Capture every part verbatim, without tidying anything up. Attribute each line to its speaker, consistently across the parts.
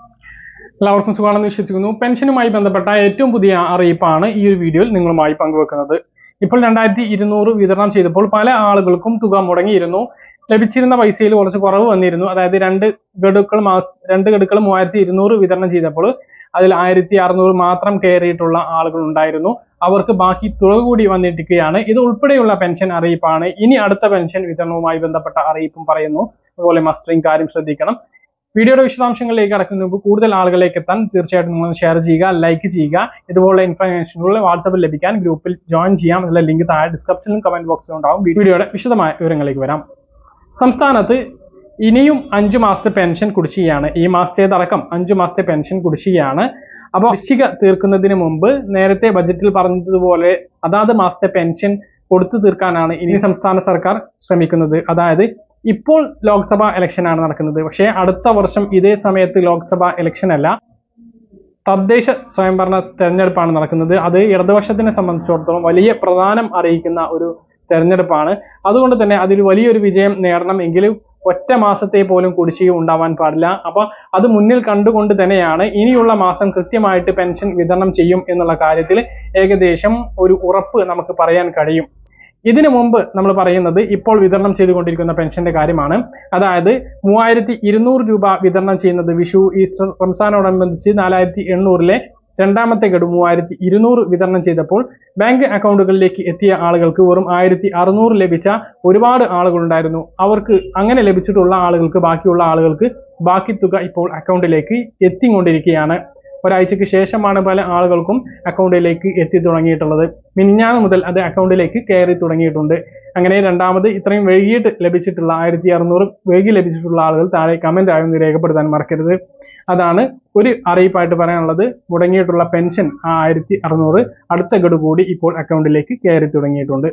Speaker 1: എല്ലാവർക്കും സുഖമാണെന്ന് വിശ്വസിക്കുന്നു. പെൻഷനുമായി ബന്ധപ്പെട്ട ഏറ്റവും പുതിയ അറിയിപ്പാണ് ഈ ഒരു വീഡിയോയിൽ നിങ്ങളുമായി പങ്കുവെക്കുന്നത്. ഇപ്പോൾ രണ്ടായിരത്തി ഇരുന്നൂറ് വിതരണം ചെയ്തപ്പോൾ പല ആളുകൾക്കും തുക മുടങ്ങിയിരുന്നു. ലഭിച്ചിരുന്ന പൈസയിൽ കുറച്ച് കുറവ് വന്നിരുന്നു. അതായത് രണ്ട് ഗഡുക്കൾ മാസ രണ്ട് ഗഡുക്കൾ മൂവായിരത്തി ഇരുന്നൂറ് വിതരണം ചെയ്തപ്പോൾ അതിൽ ആയിരത്തി അറുന്നൂറ് മാത്രം കയറിയിട്ടുള്ള ആളുകൾ ഉണ്ടായിരുന്നു. അവർക്ക് ബാക്കി തുക കൂടി വന്നിരിക്കുകയാണ്. ഇത് ഉൾപ്പെടെയുള്ള പെൻഷൻ അറിയിപ്പാണ്. ഇനി അടുത്ത പെൻഷൻ വിതരണവുമായി ബന്ധപ്പെട്ട അറിയിപ്പും പറയുന്നു. അതുപോലെ മസ്റ്ററിംഗ് കാര്യം ശ്രദ്ധിക്കണം. വീഡിയോയുടെ വിശദാംശങ്ങളിലേക്ക് കടക്കുന്നതിന് മുമ്പ് കൂടുതൽ ആളുകളിലേക്ക് എത്താൻ തീർച്ചയായിട്ടും നിങ്ങൾ ഷെയർ ചെയ്യുക, ലൈക്ക് ചെയ്യുക. ഇതുപോലുള്ള ഇൻഫർമേഷനുകൾ വാട്സാപ്പിൽ ലഭിക്കാൻ ഗ്രൂപ്പിൽ ജോയിൻ ചെയ്യാം. എന്നുള്ള ലിങ്ക് താഴെ ഡിസ്ക്രിപ്ഷനിലും കമന്റ് ബോക്സിലും ഉണ്ടാവും. വീഡിയോയുടെ വിശദമായ വിവരങ്ങളിലേക്ക് വരാം. സംസ്ഥാനത്ത് ഇനിയും അഞ്ചു മാസത്തെ പെൻഷൻ കുടിശ്ശികയാണ്. ഈ മാസത്തേതടക്കം അഞ്ചു മാസത്തെ പെൻഷൻ കുടിശ്ശികയാണ്. അപ്പോൾ കുടിശ്ശിക തീർക്കുന്നതിന് മുമ്പ് നേരത്തെ ബജറ്റിൽ പറഞ്ഞതുപോലെ അതാത് മാസത്തെ പെൻഷൻ കൊടുത്തു തീർക്കാനാണ് ഇനി സംസ്ഥാന സർക്കാർ ശ്രമിക്കുന്നത്. അതായത് ഇപ്പോൾ ലോക്സഭാ ഇലക്ഷൻ ആണ് നടക്കുന്നത്. പക്ഷേ അടുത്ത വർഷം ഇതേ സമയത്ത് ലോക്സഭാ ഇലക്ഷൻ അല്ല, തദ്ദേശ സ്വയംഭരണ തെരഞ്ഞെടുപ്പാണ് നടക്കുന്നത്. അത് ഇടതുപക്ഷത്തിനെ സംബന്ധിച്ചിടത്തോളം വലിയ പ്രധാനം അറിയിക്കുന്ന ഒരു തെരഞ്ഞെടുപ്പാണ്. അതുകൊണ്ട് തന്നെ അതിൽ വലിയൊരു വിജയം നേടണം എങ്കിലും ഒറ്റ മാസത്തെ പോലും കുടിശ്ശിക ഉണ്ടാവാൻ പാടില്ല. അപ്പൊ അത് മുന്നിൽ കണ്ടുകൊണ്ട് തന്നെയാണ് ഇനിയുള്ള മാസം കൃത്യമായിട്ട് പെൻഷൻ വിതരണം ചെയ്യും എന്നുള്ള കാര്യത്തിൽ ഏകദേശം ഒരു ഉറപ്പ് നമുക്ക് പറയാൻ കഴിയും. ഇതിനു മുമ്പ് നമ്മൾ പറയുന്നത് ഇപ്പോൾ വിതരണം ചെയ്തുകൊണ്ടിരിക്കുന്ന പെൻഷന്റെ കാര്യമാണ്. അതായത് മൂവായിരത്തി ഇരുന്നൂറ് രൂപ വിതരണം ചെയ്യുന്നത് വിഷു, ഈസ്റ്റർ, റംസാനോടനുബന്ധിച്ച് നാലായിരത്തി എണ്ണൂറിലെ രണ്ടാമത്തെ ഗഡു മൂവായിരത്തി ഇരുന്നൂറ് വിതരണം ചെയ്തപ്പോൾ ബാങ്ക് അക്കൗണ്ടുകളിലേക്ക് എത്തിയ ആളുകൾക്ക് വെറും ആയിരത്തി അറുന്നൂറ് ലഭിച്ച ഒരുപാട് ആളുകളുണ്ടായിരുന്നു. അവർക്ക് അങ്ങനെ ലഭിച്ചിട്ടുള്ള ആളുകൾക്ക് ബാക്കിയുള്ള ആളുകൾക്ക് ബാക്കി തുക ഇപ്പോൾ അക്കൗണ്ടിലേക്ക് എത്തിക്കൊണ്ടിരിക്കുകയാണ്. ഒരാഴ്ചയ്ക്ക് ശേഷമാണ് പല ആളുകൾക്കും അക്കൗണ്ടിലേക്ക് എത്തി തുടങ്ങിയിട്ടുള്ളത്. മിനിഞ്ഞാന്ന് മുതൽ അത് അക്കൗണ്ടിലേക്ക് കയറി തുടങ്ങിയിട്ടുണ്ട്. അങ്ങനെ രണ്ടാമത് ഇത്രയും വൈകിട്ട് ലഭിച്ചിട്ടുള്ള ആയിരത്തി അറുന്നൂറ് വൈകി ലഭിച്ചിട്ടുള്ള ആളുകൾ താഴെ കമന്റ് ആയി രേഖപ്പെടുത്താൻ മറക്കരുത്. അതാണ് ഒരു അറിയിപ്പായിട്ട് പറയാനുള്ളത്. മുടങ്ങിയിട്ടുള്ള പെൻഷൻ ആ ആയിരത്തി അറുന്നൂറ് അടുത്ത ഗഡു കൂടി ഇപ്പോൾ അക്കൗണ്ടിലേക്ക് കയറി തുടങ്ങിയിട്ടുണ്ട്.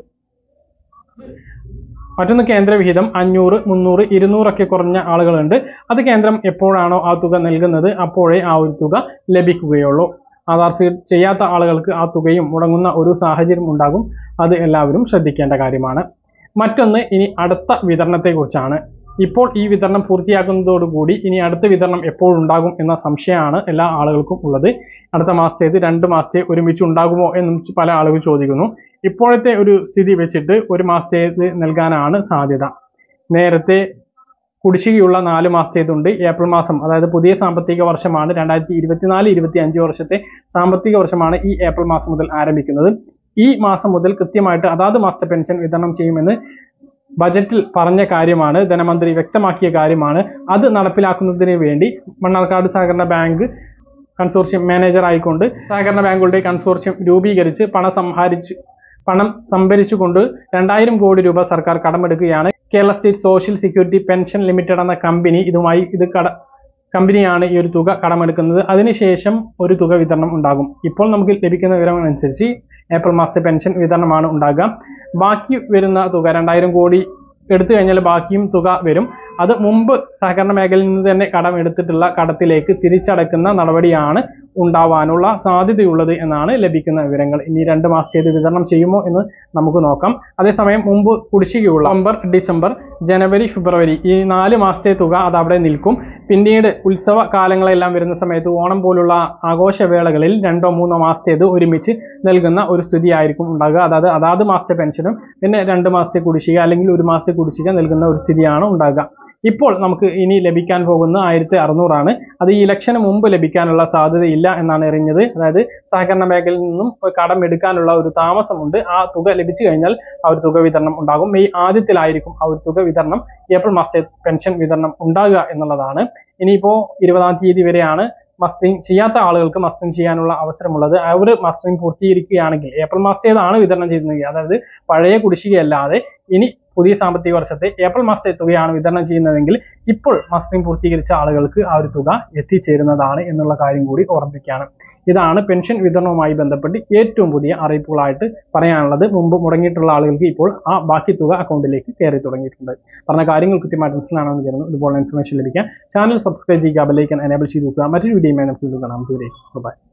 Speaker 1: മറ്റൊന്ന് കേന്ദ്ര വിഹിതം അഞ്ഞൂറ്, മുന്നൂറ്, ഇരുന്നൂറൊക്കെ കുറഞ്ഞ ആളുകളുണ്ട്. അത് കേന്ദ്രം എപ്പോഴാണോ ആ തുക നൽകുന്നത് അപ്പോഴേ ആ ഒരു തുക ലഭിക്കുകയുള്ളൂ. ആധാർ സീഡ് ചെയ്യാത്ത ആളുകൾക്ക് ആ തുകയും മുടങ്ങുന്ന ഒരു സാഹചര്യം ഉണ്ടാകും. അത് എല്ലാവരും ശ്രദ്ധിക്കേണ്ട കാര്യമാണ്. മറ്റൊന്ന് ഇനി അടുത്ത വിതരണത്തെ കുറിച്ചാണ്. ഇപ്പോൾ ഈ വിതരണം പൂർത്തിയാക്കുന്നതോടുകൂടി ഇനി അടുത്ത വിതരണം എപ്പോഴുണ്ടാകും എന്ന സംശയമാണ് എല്ലാ ആളുകൾക്കും ഉള്ളത്. അടുത്ത മാസത്തേത് രണ്ട് മാസത്തെ ഒരുമിച്ച് ഉണ്ടാകുമോ എന്നും പല ആളുകൾ ചോദിക്കുന്നു. ഇപ്പോഴത്തെ ഒരു സ്ഥിതി വെച്ചിട്ട് ഒരു മാസത്തേത് നൽകാനാണ് സാധ്യത. നേരത്തെ കുടിശ്ശികയുള്ള നാല് മാസത്തേതുണ്ട്. ഏപ്രിൽ മാസം, അതായത് പുതിയ സാമ്പത്തിക വർഷമാണ് രണ്ടായിരത്തി ഇരുപത്തിനാല് ഇരുപത്തി അഞ്ച് വർഷത്തെ സാമ്പത്തിക വർഷമാണ് ഈ ഏപ്രിൽ മാസം മുതൽ ആരംഭിക്കുന്നത്. ഈ മാസം മുതൽ കൃത്യമായിട്ട് അതാത് മാസത്തെ പെൻഷൻ വിതരണം ചെയ്യുമെന്ന് ബജറ്റിൽ പറഞ്ഞ കാര്യമാണ്, ധനമന്ത്രി വ്യക്തമാക്കിയ കാര്യമാണ്. അത് നടപ്പിലാക്കുന്നതിന് വേണ്ടി മണ്ണാർക്കാട് സഹകരണ ബാങ്ക് കൺസോർഷ്യം മാനേജർ ആയിക്കൊണ്ട് സഹകരണ ബാങ്കുകളുടെ കൺസോർഷ്യം രൂപീകരിച്ച് പണം സംഹരിച്ചു പണം സംഭരിച്ചുകൊണ്ട് രണ്ടായിരം കോടി രൂപ സർക്കാർ കടമെടുക്കുകയാണ്. Kerala state social security pension limited എന്ന കമ്പനി ഇതുമായി ഇത് കട കമ്പനിയാണ് ഈ ഒരു തുക കടമെടുക്കുന്നത്. അതിനുശേഷം ഒരു തുക വിതരണം ഉണ്ടാകും. ഇപ്പോൾ നമുക്ക് ലഭിക്കുന്ന വിവരം അനുസരിച്ച് ഏപ്രിൽ മാസത്തെ പെൻഷൻ വിതരണമാണ് ഉണ്ടാകുക. ബാക്കി വരുന്ന തുക രണ്ടായിരം കോടി എടുത്തു കഴിഞ്ഞാൽ ബാക്കിയും തുക വരും. അത് മുമ്പ് സഹകരണ മേഖലയിൽ നിന്ന് തന്നെ കടം എടുത്തിട്ടുള്ള കടത്തിലേക്ക് തിരിച്ചടക്കുന്ന നടപടിയാണ് ഉണ്ടാവാനുള്ള സാധ്യതയുള്ളത് എന്നാണ് ലഭിക്കുന്ന വിവരങ്ങൾ. ഇനി രണ്ട് മാസത്തേത് വിതരണം ചെയ്യുമോ എന്ന് നമുക്ക് നോക്കാം. അതേസമയം മുമ്പ് കുടിശ്ശികയുള്ള നവംബർ, ഡിസംബർ, ജനുവരി, ഫെബ്രുവരി ഈ നാല് മാസത്തെ തുക അത് അവിടെ നിൽക്കും. പിന്നീട് ഉത്സവ കാലങ്ങളെല്ലാം വരുന്ന സമയത്ത് ഓണം പോലുള്ള ആഘോഷവേളകളിൽ രണ്ടോ മൂന്നോ മാസത്തേത് ഒരുമിച്ച് നൽകുന്ന ഒരു സ്ഥിതി ആയിരിക്കും ഉണ്ടാകുക. അതായത് അതാത് മാസത്തെ പെൻഷനും പിന്നെ രണ്ട് മാസത്തെ കുടിശ്ശിക അല്ലെങ്കിൽ ഒരു മാസത്തെ കുടിശ്ശിക നൽകുന്ന ഒരു സ്ഥിതിയാണ് ഉണ്ടാകുക. ഇപ്പോൾ നമുക്ക് ഇനി ലഭിക്കാൻ പോകുന്ന ആയിരത്തി അറുന്നൂറാണ്. അത് ഈ ഇലക്ഷന് മുമ്പ് ലഭിക്കാനുള്ള സാധ്യതയില്ല എന്നാണ് അറിഞ്ഞത്. അതായത് സഹകരണ മേഖലയിൽ നിന്നും കടം എടുക്കാനുള്ള ഒരു താമസമുണ്ട്. ആ തുക ലഭിച്ചു കഴിഞ്ഞാൽ ആ ഒരു തുക വിതരണം ഉണ്ടാകും. മെയ് ആദ്യത്തിലായിരിക്കും ആ ഒരു തുക വിതരണം, ഏപ്രിൽ മാസത്തെ പെൻഷൻ വിതരണം ഉണ്ടാകുക എന്നുള്ളതാണ്. ഇനിയിപ്പോ ഇരുപതാം തീയതി വരെയാണ് മസ്റ്ററിംഗ് ചെയ്യാത്ത ആളുകൾക്ക് മസ്റ്ററിംഗ് ചെയ്യാനുള്ള അവസരമുള്ളത്. അവർ മസ്റ്ററിംഗ് പൂർത്തീകരിക്കുകയാണെങ്കിൽ ഏപ്രിൽ മാസത്തേതാണ് വിതരണം ചെയ്യുന്നത്. അതായത് പഴയ കുടിശ്ശികയല്ലാതെ ഇനി പുതിയ സാമ്പത്തിക വർഷത്തെ ഏപ്രിൽ മാസത്തെ തുകയാണ് വിതരണം ചെയ്യുന്നതെങ്കിൽ ഇപ്പോൾ മസ്റ്ററിംഗ് പൂർത്തീകരിച്ച ആളുകൾക്ക് ആ ഒരു തുക എത്തിച്ചേരുന്നതാണ് എന്നുള്ള കാര്യം കൂടി ഓർമ്മിപ്പിക്കുകയാണ്. ഇതാണ് പെൻഷൻ വിതരണവുമായി ബന്ധപ്പെട്ട് ഏറ്റവും പുതിയ അറിയിപ്പുകളായിട്ട് പറയാനുള്ളത്. മുമ്പ് മുടങ്ങിയിട്ടുള്ള ആളുകൾക്ക് ഇപ്പോൾ ആ ബാക്കി തുക അക്കൗണ്ടിലേക്ക് കയറി തുടങ്ങിയിട്ടുണ്ട്. പറഞ്ഞ കാര്യങ്ങൾ കൃത്യമായിട്ട് മനസ്സിലാണെന്ന് കരുതുന്നു. ഇതുപോലെ ഇൻഫർമേഷൻ ലഭിക്കാൻ ചാനൽ സബ്സ്ക്രൈബ് ചെയ്യുക, ബെൽ ഐക്കൺ എനേബിൾ ചെയ്ത് വെക്കുക. മറ്റൊരു വീഡിയോയുമായി നമുക്ക് കാണാം. ബൈ.